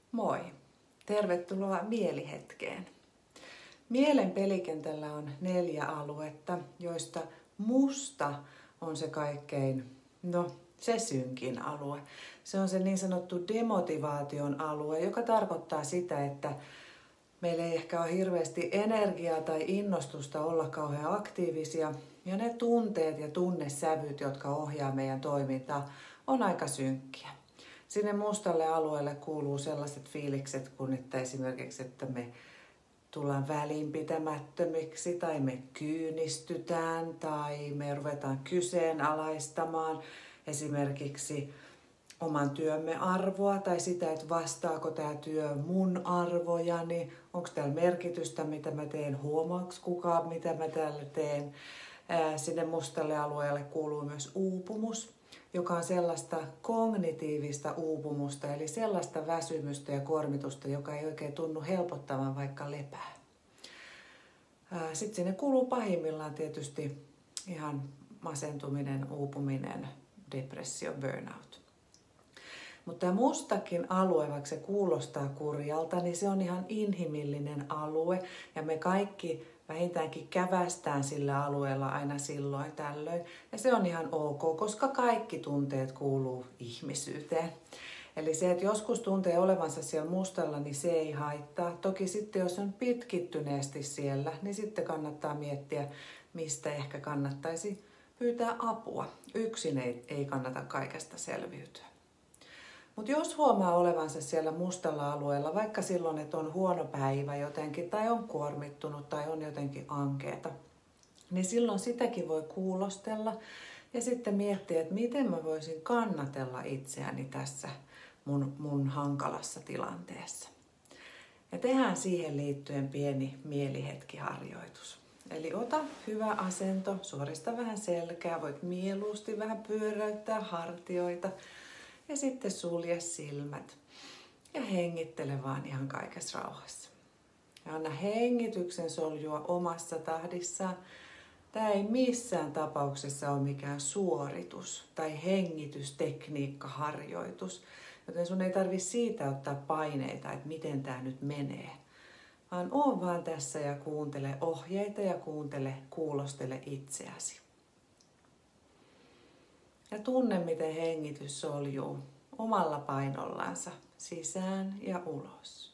Moi! Tervetuloa mielihetkeen. Mielen pelikentällä on 4 aluetta, joista musta on se kaikkein, se synkin alue. Se on se niin sanottu demotivaation alue, joka tarkoittaa sitä, että meillä ei ehkä ole hirveästi energiaa tai innostusta olla kauhean aktiivisia. Ja ne tunteet ja tunnesävyt, jotka ohjaa meidän toimintaa, on aika synkkiä. Sinne mustalle alueelle kuuluu sellaiset fiilikset kuin, että esimerkiksi, että me tullaan välinpitämättömiksi tai me kyynistytään tai me ruvetaan kyseenalaistamaan esimerkiksi oman työmme arvoa tai sitä, että vastaako tämä työ mun arvojani, onko täällä merkitystä, mitä mä teen, huomaako kukaan, mitä mä täällä teen. Sinne mustalle alueelle kuuluu myös uupumus, joka on sellaista kognitiivista uupumusta, eli sellaista väsymystä ja kuormitusta, joka ei oikein tunnu helpottavan vaikka lepää. Sitten sinne kuuluu pahimmillaan tietysti ihan masentuminen, uupuminen, depressio, burnout. Mutta tämä mustakin alue, vaikka se kuulostaa kurjalta, niin se on ihan inhimillinen alue ja me kaikki vähintäänkin kävästään sillä alueella aina silloin tällöin. Ja se on ihan ok, koska kaikki tunteet kuuluu ihmisyyteen. Eli se, että joskus tuntee olevansa siellä mustalla, niin se ei haittaa. Toki sitten, jos on pitkittyneesti siellä, niin sitten kannattaa miettiä, mistä ehkä kannattaisi pyytää apua. Yksin ei kannata kaikesta selviytyä. Mutta jos huomaa olevansa siellä mustalla alueella, vaikka silloin, että on huono päivä jotenkin, tai on kuormittunut, tai on jotenkin ankeeta, niin silloin sitäkin voi kuulostella ja sitten miettiä, että miten mä voisin kannatella itseäni tässä mun hankalassa tilanteessa. Ja tehdään siihen liittyen pieni mielihetkiharjoitus. Eli ota hyvä asento, suorista vähän selkää, voit mieluusti vähän pyöräyttää hartioita. Ja sitten sulje silmät ja hengittele vaan ihan kaikessa rauhassa. Ja anna hengityksen soljua omassa tahdissaan. Tämä ei missään tapauksessa ole mikään suoritus tai hengitystekniikkaharjoitus. Joten sun ei tarvitse siitä ottaa paineita, että miten tämä nyt menee. Vaan oo vaan tässä ja kuuntele ohjeita ja kuulostele itseäsi. Ja tunne, miten hengitys soljuu omalla painollansa sisään ja ulos.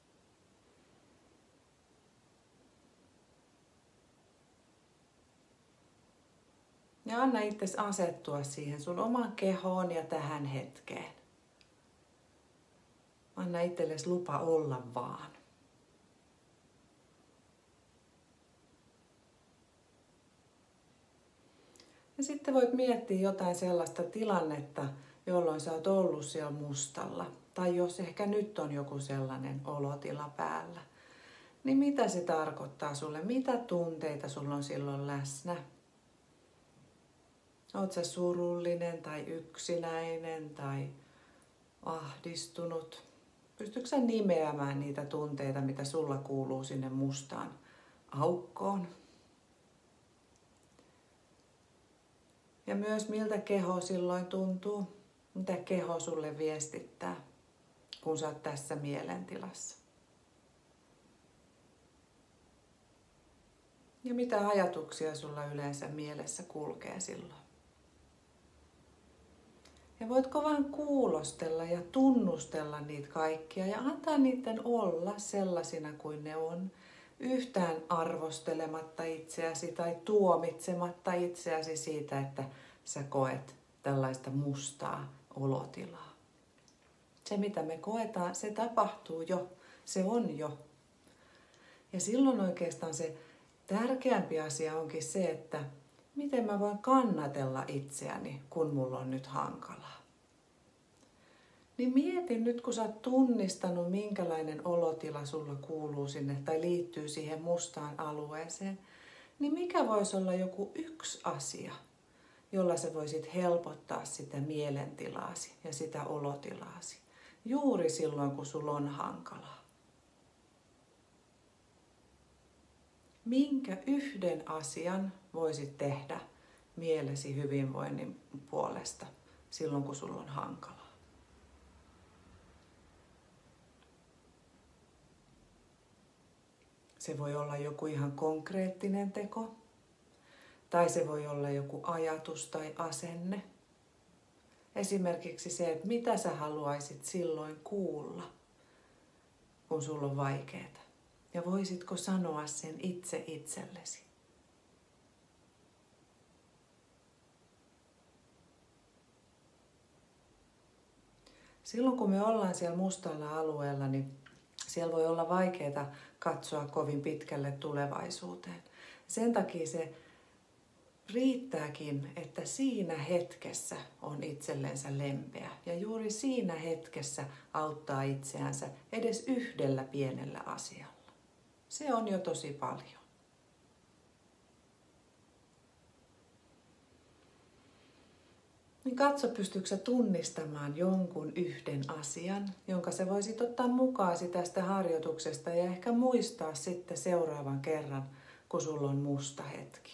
Ja anna itsesi asettua siihen sun oman kehoon ja tähän hetkeen. Anna itsellesi lupa olla vaan. Ja sitten voit miettiä jotain sellaista tilannetta, jolloin sä oot ollut siellä mustalla. Tai jos ehkä nyt on joku sellainen olotila päällä. Niin mitä se tarkoittaa sulle? Mitä tunteita sulla on silloin läsnä? Oot sä surullinen tai yksinäinen tai ahdistunut? Pystytkö sä nimeämään niitä tunteita, mitä sulla kuuluu sinne mustaan aukkoon? Ja myös miltä keho silloin tuntuu, mitä keho sulle viestittää, kun sä oot tässä mielentilassa. Ja mitä ajatuksia sulla yleensä mielessä kulkee silloin. Ja voitko vaan kuulostella ja tunnustella niitä kaikkia ja antaa niiden olla sellaisina kuin ne on. Yhtään arvostelematta itseäsi tai tuomitsematta itseäsi siitä, että sä koet tällaista mustaa olotilaa. Se, mitä me koetaan, se tapahtuu jo. Se on jo. Ja silloin oikeastaan se tärkeämpi asia onkin se, että miten mä voin kannatella itseäni, kun mulla on nyt hankalaa. Niin mieti nyt, kun sä oot tunnistanut, minkälainen olotila sulla kuuluu sinne tai liittyy siihen mustaan alueeseen, niin mikä voisi olla joku yksi asia, jolla sä voisit helpottaa sitä mielentilaasi ja sitä olotilaasi. Juuri silloin, kun sulla on hankalaa. Minkä yhden asian voisit tehdä mielesi hyvinvoinnin puolesta silloin, kun sulla on hankalaa? Se voi olla joku ihan konkreettinen teko, tai se voi olla joku ajatus tai asenne. Esimerkiksi se, että mitä sä haluaisit silloin kuulla, kun sulla on vaikeaa. Ja voisitko sanoa sen itse itsellesi? Silloin kun me ollaan siellä mustalla alueella, niin siellä voi olla vaikeaa katsoa kovin pitkälle tulevaisuuteen. Sen takia se riittääkin, että siinä hetkessä on itsellensä lempeä ja juuri siinä hetkessä auttaa itseänsä edes yhdellä pienellä asialla. Se on jo tosi paljon. Niin katso, pystyykö sä tunnistamaan jonkun yhden asian, jonka sä voisit ottaa mukaasi tästä harjoituksesta ja ehkä muistaa sitten seuraavan kerran, kun sulla on musta hetki.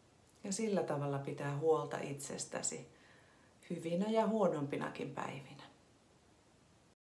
Ja sillä tavalla pitää huolta itsestäsi hyvinä ja huonompinakin päivinä.